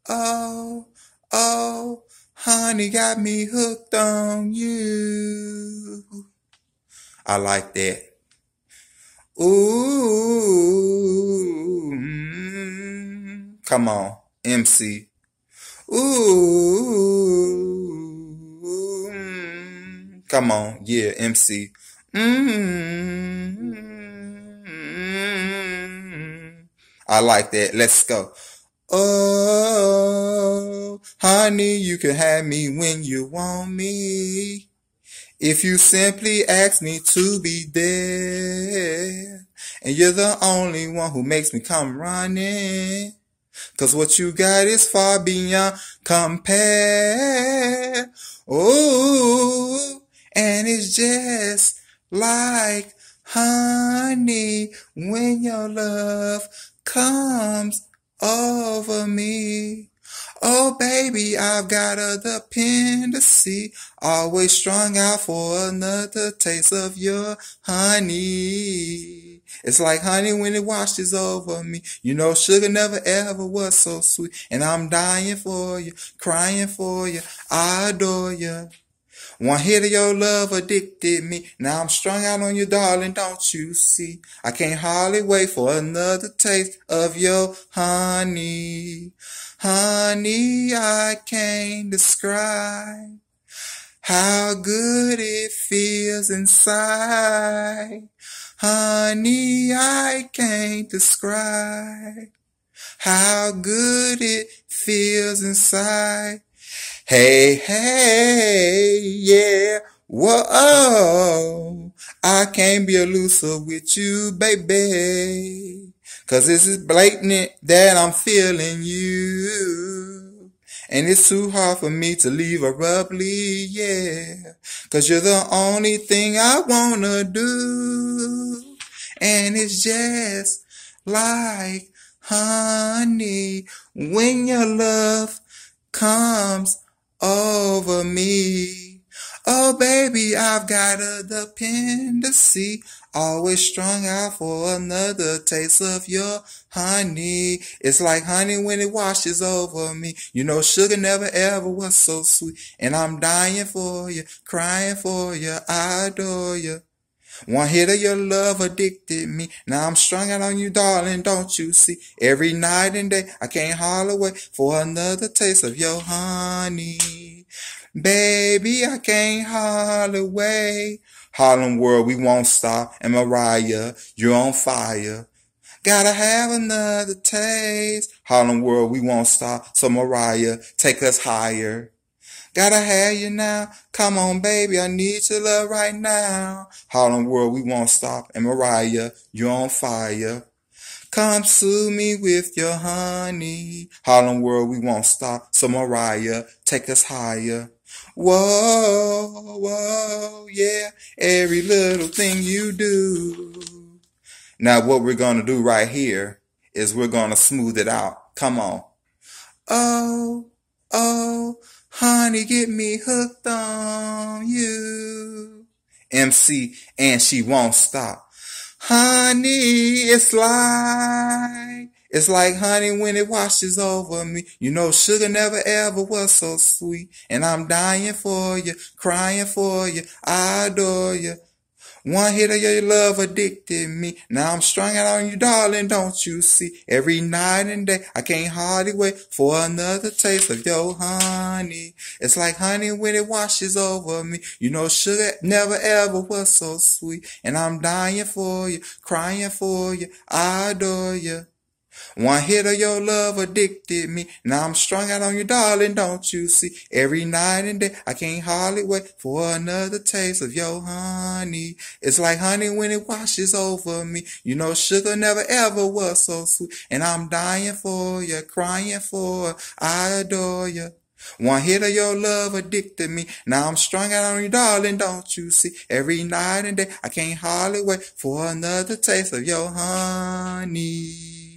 Oh, oh, honey got me hooked on you. I like that. Ooh, come on, MC. Ooh, come on, yeah, MC. I like that. Let's go. Oh, honey, you can have me when you want me. If you simply ask me to be there. And you're the only one who makes me come running. 'Cause what you got is far beyond compare. Oh, and it's just like honey when your love comes over me. Oh, baby, I've got a dependency, always strung out for another taste of your honey. It's like honey when it washes over me. You know, sugar never ever was so sweet. And I'm dying for you, crying for you, I adore you. One hit of your love addicted me. Now I'm strung out on you, darling, don't you see? I can't hardly wait for another taste of your honey. Honey, I can't describe how good it feels inside. Honey, I can't describe how good it feels inside. Hey, hey, yeah, whoa, I can't be elusive with you, baby, 'cause this is blatant that I'm feeling you, and it's too hard for me to leave abruptly, yeah, 'cause you're the only thing I wanna do, and it's just like honey when your love comes over me. Oh, baby, I've got a dependency, always strung out for another taste of your honey. It's like honey when it washes over me. You know, sugar never ever was so sweet. And I'm dying for you, crying for you, I adore you. One hit of your love addicted me. Now I'm strung out on you, darling, don't you see? Every night and day, I can't hardly wait for another taste of your honey. Baby, I can't hardly wait. Harlem World, we won't stop. And Mariah, you're on fire. Gotta have another taste. Harlem World, we won't stop. So Mariah, take us higher. Gotta have you now. Come on, baby, I need your love right now. Harlem World, we won't stop. And Mariah, you're on fire. Come soothe me with your honey. Harlem World, we won't stop. So Mariah, take us higher. Whoa, whoa, yeah, every little thing you do. Now what we're gonna do right here is we're gonna smooth it out. Come on. Oh, oh, honey, get me hooked on you. MC, and she won't stop. Honey, it's like honey when it washes over me. You know, sugar never ever was so sweet. And I'm dying for you, crying for you, I adore you. One hit of your love addicted me. Now I'm strung out on you, darling, don't you see? Every night and day, I can't hardly wait for another taste of your honey. It's like honey when it washes over me. You know, sugar never ever was so sweet. And I'm dying for you, crying for you, I adore you. One hit of your love addicted me. Now I'm strung out on you, darling, don't you see? Every night and day, I can't hardly wait for another taste of your honey. It's like honey when it washes over me. You know, sugar never ever was so sweet. And I'm dying for you, crying for you, I adore you. One hit of your love addicted me. Now I'm strung out on you, darling, don't you see? Every night and day, I can't hardly wait for another taste of your honey.